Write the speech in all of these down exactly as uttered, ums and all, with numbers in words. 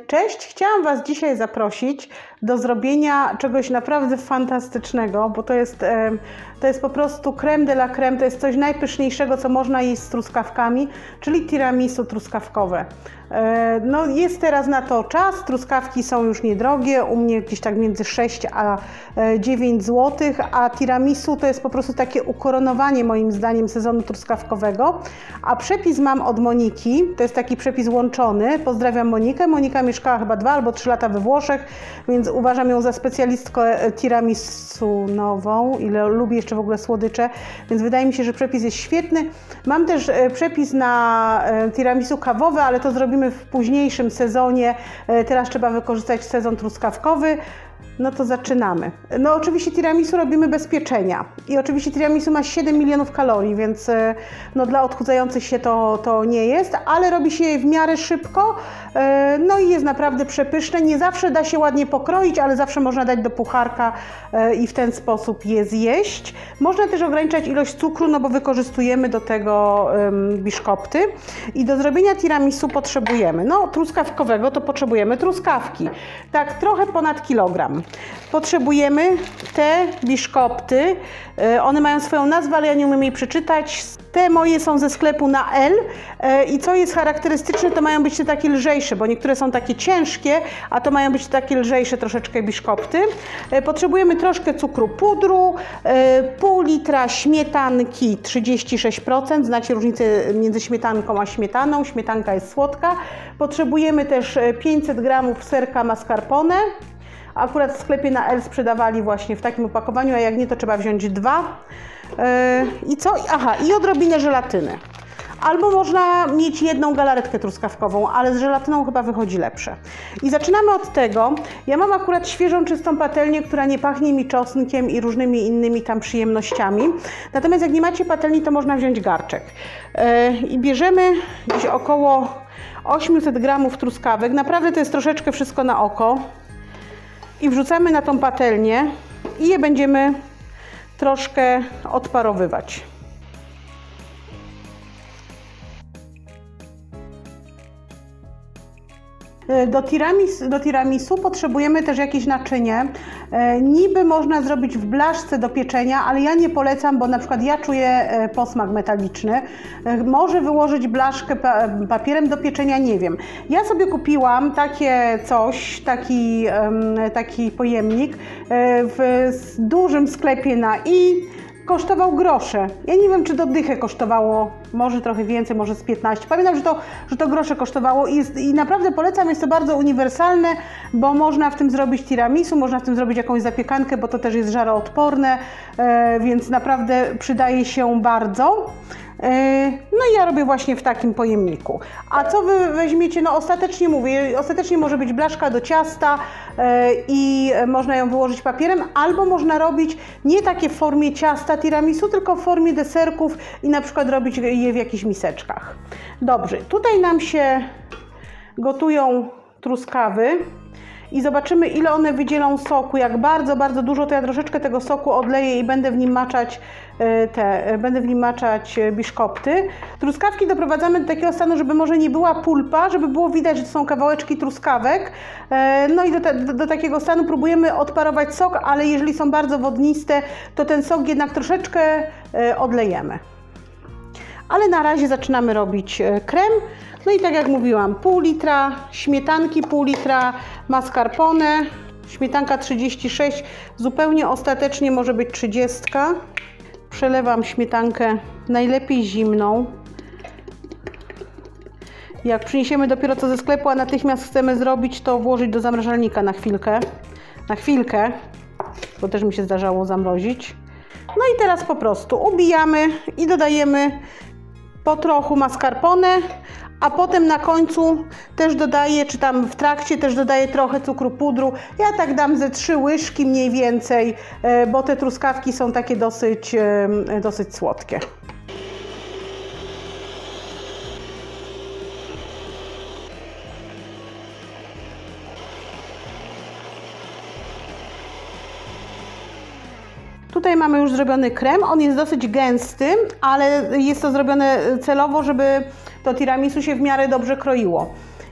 Cześć! Chciałam Was dzisiaj zaprosić do zrobienia czegoś naprawdę fantastycznego, bo to jest, to jest po prostu crème de la crème, to jest coś najpyszniejszego, co można jeść z truskawkami, czyli tiramisu truskawkowe. No, jest teraz na to czas, truskawki są już niedrogie, u mnie gdzieś tak między sześć a dziewięć złotych, a tiramisu to jest po prostu takie ukoronowanie moim zdaniem sezonu truskawkowego. A przepis mam od Moniki, to jest taki przepis łączony. Pozdrawiam Monikę. Monika mieszkała chyba dwa albo trzy lata we Włoszech, więc uważam ją za specjalistkę tiramisu nową, ile lubię jeszcze w ogóle słodycze, więc wydaje mi się, że przepis jest świetny. Mam też przepis na tiramisu kawowe, ale to zrobimy w późniejszym sezonie. Teraz trzeba wykorzystać sezon truskawkowy. No to zaczynamy. No oczywiście tiramisu robimy bez pieczenia i oczywiście tiramisu ma siedem milionów kalorii, więc no dla odchudzających się to, to nie jest, ale robi się je w miarę szybko, no i jest naprawdę przepyszne. Nie zawsze da się ładnie pokroić, ale zawsze można dać do pucharka i w ten sposób je zjeść. Można też ograniczać ilość cukru, no bo wykorzystujemy do tego biszkopty. I do zrobienia tiramisu potrzebujemy, no truskawkowego to potrzebujemy truskawki, tak trochę ponad kilogram. Potrzebujemy te biszkopty, one mają swoją nazwę, ale ja nie umiem jej przeczytać. Te moje są ze sklepu na L i co jest charakterystyczne, to mają być te takie lżejsze, bo niektóre są takie ciężkie, a to mają być takie lżejsze troszeczkę biszkopty. Potrzebujemy troszkę cukru pudru, pół litra śmietanki trzydzieści sześć procent, znacie różnicę między śmietanką a śmietaną, śmietanka jest słodka. Potrzebujemy też pięćset gramów serka mascarpone. Akurat w sklepie na L sprzedawali właśnie w takim opakowaniu, a jak nie, to trzeba wziąć dwa. Yy, I co? Aha, i odrobinę żelatyny. Albo można mieć jedną galaretkę truskawkową, ale z żelatyną chyba wychodzi lepsze. I zaczynamy od tego. Ja mam akurat świeżą, czystą patelnię, która nie pachnie mi czosnkiem i różnymi innymi tam przyjemnościami. Natomiast jak nie macie patelni, to można wziąć garczek. Yy, I bierzemy gdzieś około osiemset gramów truskawek. Naprawdę to jest troszeczkę wszystko na oko. I wrzucamy na tą patelnię i je będziemy troszkę odparowywać. Do tiramisu, do tiramisu potrzebujemy też jakieś naczynie. E, niby można zrobić w blaszce do pieczenia, ale ja nie polecam, bo na przykład ja czuję posmak metaliczny. E, może wyłożyć blaszkę pa, papierem do pieczenia, nie wiem. Ja sobie kupiłam takie coś, taki, e, taki pojemnik e, w dużym sklepie na I. Kosztował grosze. Ja nie wiem, czy do dychę kosztowało, może trochę więcej, może z piętnaście. Pamiętam, że to, że to grosze kosztowało i, jest, i naprawdę polecam, jest to bardzo uniwersalne, bo można w tym zrobić tiramisu, można w tym zrobić jakąś zapiekankę, bo to też jest żaroodporne, e, więc naprawdę przydaje się bardzo. No i ja robię właśnie w takim pojemniku. A co Wy weźmiecie? No ostatecznie mówię, ostatecznie może być blaszka do ciasta i można ją wyłożyć papierem, albo można robić nie takie w formie ciasta tiramisu, tylko w formie deserków i na przykład robić je w jakichś miseczkach. Dobrze, tutaj nam się gotują truskawy. I zobaczymy, ile one wydzielą soku. Jak bardzo, bardzo dużo, to ja troszeczkę tego soku odleję i będę w nim maczać te, będę w nim maczać biszkopty. Truskawki doprowadzamy do takiego stanu, żeby może nie była pulpa, żeby było widać, że to są kawałeczki truskawek. No i do, te, do, do takiego stanu próbujemy odparować sok, ale jeżeli są bardzo wodniste, to ten sok jednak troszeczkę odlejemy. Ale na razie zaczynamy robić krem. No i tak jak mówiłam, pół litra śmietanki, pół litra mascarpone, śmietanka trzydzieści sześć, zupełnie ostatecznie może być trzydzieści. Przelewam śmietankę najlepiej zimną. Jak przyniesiemy dopiero co ze sklepu, a natychmiast chcemy zrobić, to włożyć do zamrażalnika na chwilkę. Na chwilkę, bo też mi się zdarzało zamrozić. No i teraz po prostu ubijamy i dodajemy po trochu mascarpone, a potem na końcu też dodaję, czy tam w trakcie też dodaję trochę cukru pudru. Ja tak dam ze trzy łyżki mniej więcej, bo te truskawki są takie dosyć, dosyć słodkie. Tutaj mamy już zrobiony krem, on jest dosyć gęsty, ale jest to zrobione celowo, żeby to tiramisu się w miarę dobrze kroiło.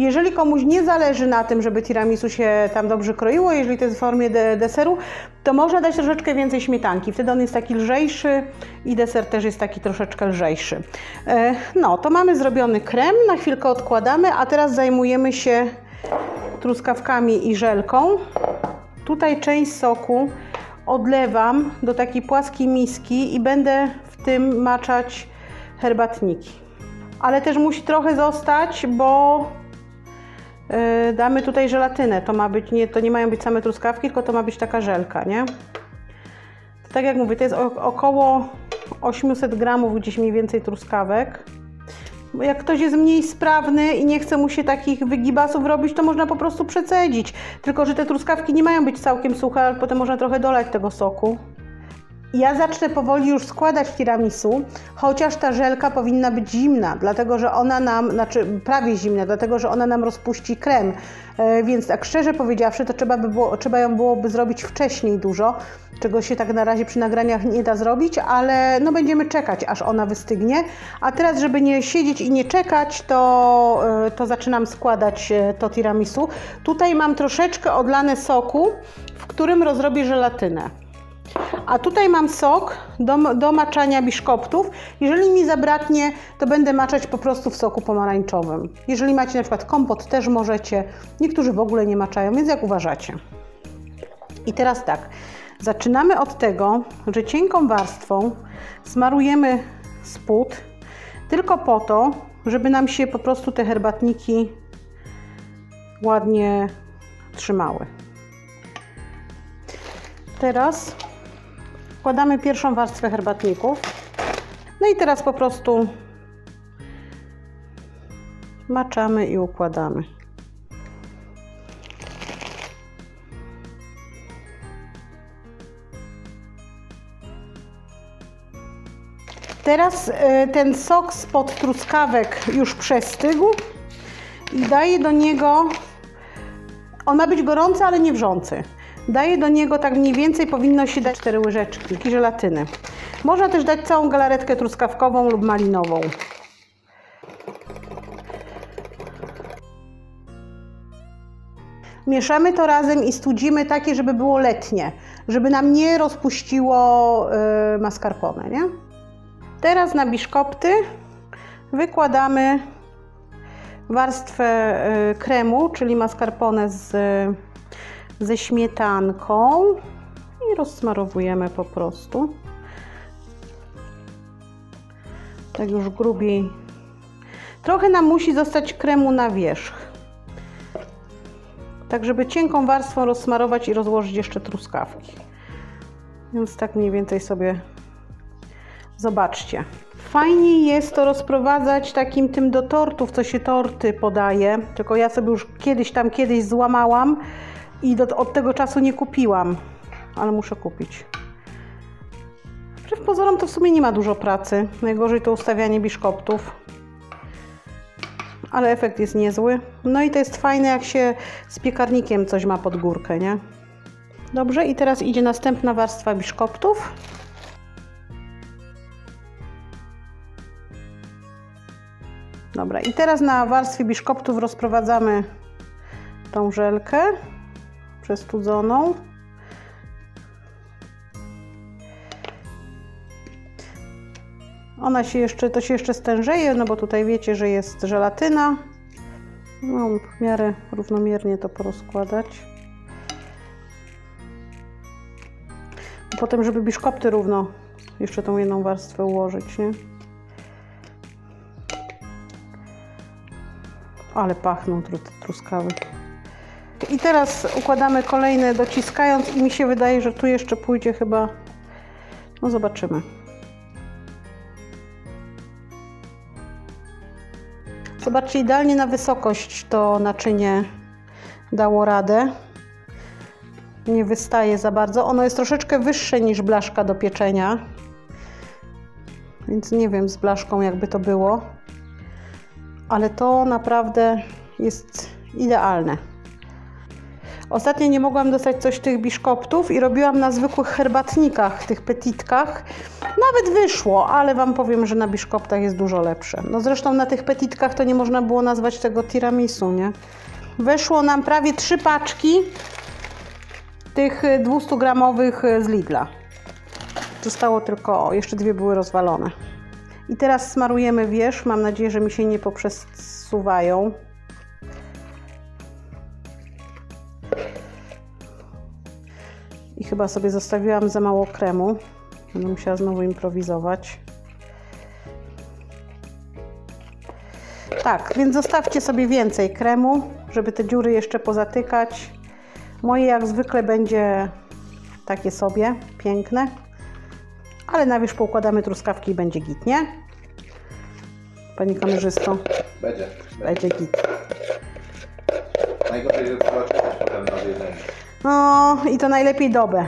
Jeżeli komuś nie zależy na tym, żeby tiramisu się tam dobrze kroiło, jeżeli to jest w formie de deseru, to można dać troszeczkę więcej śmietanki. Wtedy on jest taki lżejszy i deser też jest taki troszeczkę lżejszy. No, to mamy zrobiony krem, na chwilkę odkładamy, a teraz zajmujemy się truskawkami i żelką. Tutaj część soku odlewam do takiej płaskiej miski i będę w tym maczać herbatniki. Ale też musi trochę zostać, bo yy, damy tutaj żelatynę. To ma być, nie, to nie mają być same truskawki, tylko to ma być taka żelka, nie? To tak jak mówię, to jest około osiemset gramów gdzieś mniej więcej truskawek. Bo jak ktoś jest mniej sprawny i nie chce mu się takich wygibasów robić, to można po prostu przecedzić. Tylko że te truskawki nie mają być całkiem suche, ale potem można trochę dolać tego soku. Ja zacznę powoli już składać tiramisu, chociaż ta żelka powinna być zimna, dlatego że ona nam, znaczy prawie zimna, dlatego że ona nam rozpuści krem. E, więc tak szczerze powiedziawszy, to trzeba, by było, trzeba ją byłoby zrobić wcześniej dużo, czego się tak na razie przy nagraniach nie da zrobić, ale no będziemy czekać, aż ona wystygnie. A teraz, żeby nie siedzieć i nie czekać, to, e, to zaczynam składać to tiramisu. Tutaj mam troszeczkę odlane soku, w którym rozrobię żelatynę. A tutaj mam sok do, do maczania biszkoptów. Jeżeli mi zabraknie, to będę maczać po prostu w soku pomarańczowym. Jeżeli macie na przykład kompot, też możecie. Niektórzy w ogóle nie maczają, więc jak uważacie. I teraz tak, zaczynamy od tego, że cienką warstwą smarujemy spód, tylko po to, żeby nam się po prostu te herbatniki ładnie trzymały. Teraz wkładamy pierwszą warstwę herbatników. No i teraz po prostu maczamy i układamy. Teraz ten sok spod truskawek już przestygł i daję do niego, on ma być gorący, ale nie wrzący. Daję do niego tak mniej więcej, powinno się dać cztery łyżeczki żelatyny. Można też dać całą galaretkę truskawkową lub malinową. Mieszamy to razem i studzimy takie, żeby było letnie, żeby nam nie rozpuściło yy, mascarpone, nie? Teraz na biszkopty wykładamy warstwę yy, kremu, czyli mascarpone z yy, ze śmietanką i rozsmarowujemy po prostu. Tak już grubiej. Trochę nam musi zostać kremu na wierzch. Tak, żeby cienką warstwą rozsmarować i rozłożyć jeszcze truskawki. Więc tak mniej więcej sobie zobaczcie. Fajniej jest to rozprowadzać takim tym do tortów, co się torty podaje. Tylko ja sobie już kiedyś tam kiedyś złamałam i do, od tego czasu nie kupiłam, ale muszę kupić. Wbrew pozorom to w sumie nie ma dużo pracy. Najgorzej to ustawianie biszkoptów. Ale efekt jest niezły. No i to jest fajne, jak się z piekarnikiem coś ma pod górkę, nie? Dobrze, i teraz idzie następna warstwa biszkoptów. Dobra, i teraz na warstwie biszkoptów rozprowadzamy tą żelkę przestudzoną. Ona się jeszcze, to się jeszcze stężeje, no bo tutaj wiecie, że jest żelatyna. No, w miarę równomiernie to porozkładać. Potem, żeby biszkopty równo jeszcze tą jedną warstwę ułożyć, nie? Ale pachną truskawy. I teraz układamy kolejne, dociskając, i mi się wydaje, że tu jeszcze pójdzie chyba, no zobaczymy. Zobaczcie, idealnie na wysokość to naczynie dało radę. Nie wystaje za bardzo. Ono jest troszeczkę wyższe niż blaszka do pieczenia. Więc nie wiem z blaszką jakby to było. Ale to naprawdę jest idealne. Ostatnio nie mogłam dostać coś tych biszkoptów i robiłam na zwykłych herbatnikach, tych petitkach. Nawet wyszło, ale Wam powiem, że na biszkoptach jest dużo lepsze. No zresztą na tych petitkach to nie można było nazwać tego tiramisu, nie? Wyszło nam prawie trzy paczki tych dwustugramowych z Lidla. Zostało tylko, o, jeszcze dwie były rozwalone. I teraz smarujemy wierzch. Mam nadzieję, że mi się nie poprzesuwają. I chyba sobie zostawiłam za mało kremu. Będę musiała znowu improwizować. Tak, więc zostawcie sobie więcej kremu, żeby te dziury jeszcze pozatykać. Moje jak zwykle będzie takie sobie, piękne. Ale na wierzch poukładamy truskawki i będzie git, nie? Panie kamerzysto? Będzie. Będzie git. Najgorzej jest zobaczyć potem na jedzenie. No i to najlepiej dobę.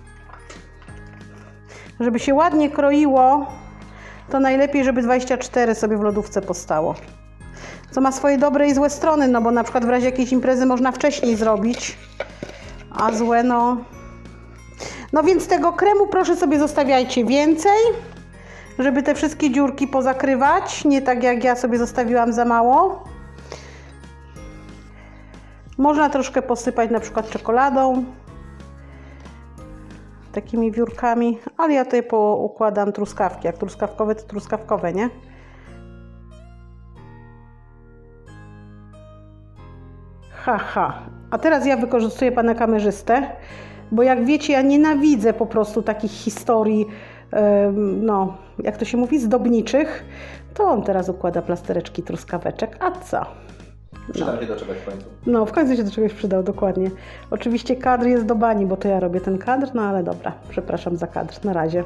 Żeby się ładnie kroiło, to najlepiej, żeby dwadzieścia cztery sobie w lodówce postało. Co ma swoje dobre i złe strony, no bo na przykład w razie jakiejś imprezy można wcześniej zrobić, a złe no... No więc tego kremu proszę sobie zostawiajcie więcej, żeby te wszystkie dziurki pozakrywać, nie tak jak ja sobie zostawiłam za mało. Można troszkę posypać na przykład czekoladą, takimi wiórkami, ale ja tutaj poukładam truskawki, jak truskawkowe to truskawkowe, nie? Haha, a teraz ja wykorzystuję pana kamerzystę, bo jak wiecie, ja nienawidzę po prostu takich historii, no, jak to się mówi, zdobniczych, to on teraz układa plastereczki truskaweczek, a co? Przydał się do czegoś w końcu. No, w końcu się do czegoś przydał, dokładnie. Oczywiście kadr jest do bani, bo to ja robię ten kadr, no ale dobra, przepraszam za kadr, na razie.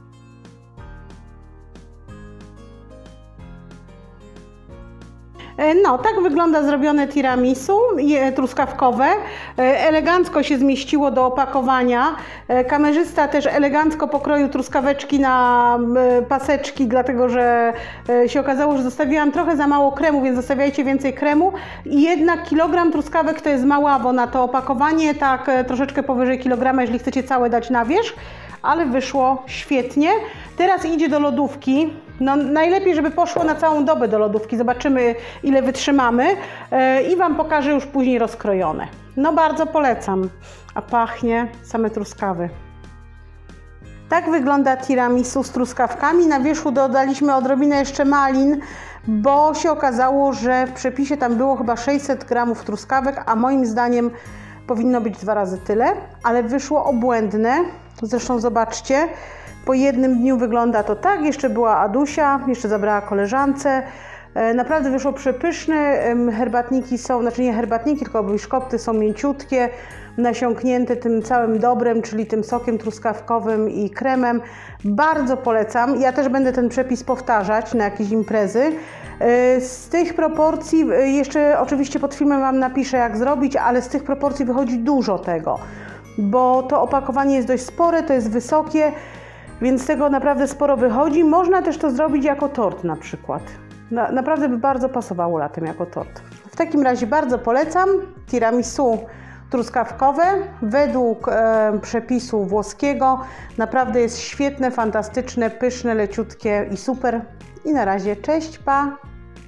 No, tak wygląda zrobione tiramisu truskawkowe. Elegancko się zmieściło do opakowania. Kamerzysta też elegancko pokroił truskaweczki na paseczki, dlatego że się okazało, że zostawiłam trochę za mało kremu, więc zostawiajcie więcej kremu. I jednak kilogram truskawek to jest maławo na to opakowanie, tak troszeczkę powyżej kilograma, jeżeli chcecie całe dać na wierzch. Ale wyszło świetnie. Teraz idzie do lodówki. No, najlepiej, żeby poszło na całą dobę do lodówki. Zobaczymy, ile wytrzymamy i Wam pokażę już później rozkrojone. No bardzo polecam. A pachnie same truskawy. Tak wygląda tiramisu z truskawkami. Na wierzchu dodaliśmy odrobinę jeszcze malin, bo się okazało, że w przepisie tam było chyba sześćset gramów truskawek, a moim zdaniem powinno być dwa razy tyle, ale wyszło obłędne. Zresztą zobaczcie, po jednym dniu wygląda to tak, jeszcze była Adusia, jeszcze zabrała koleżance. Naprawdę wyszło przepyszne, herbatniki są, znaczy nie herbatniki, tylko biszkopty są mięciutkie, nasiąknięte tym całym dobrem, czyli tym sokiem truskawkowym i kremem. Bardzo polecam, ja też będę ten przepis powtarzać na jakieś imprezy. Z tych proporcji, jeszcze oczywiście pod filmem Wam napiszę jak zrobić, ale z tych proporcji wychodzi dużo tego, bo to opakowanie jest dość spore, to jest wysokie, więc tego naprawdę sporo wychodzi. Można też to zrobić jako tort na przykład. Na, naprawdę by bardzo pasowało latem jako tort. W takim razie bardzo polecam tiramisu truskawkowe według e, przepisu włoskiego. Naprawdę jest świetne, fantastyczne, pyszne, leciutkie i super. I na razie, cześć, pa!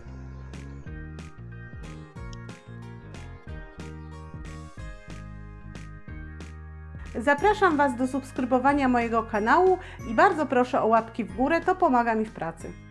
Zapraszam Was do subskrybowania mojego kanału i bardzo proszę o łapki w górę, to pomaga mi w pracy.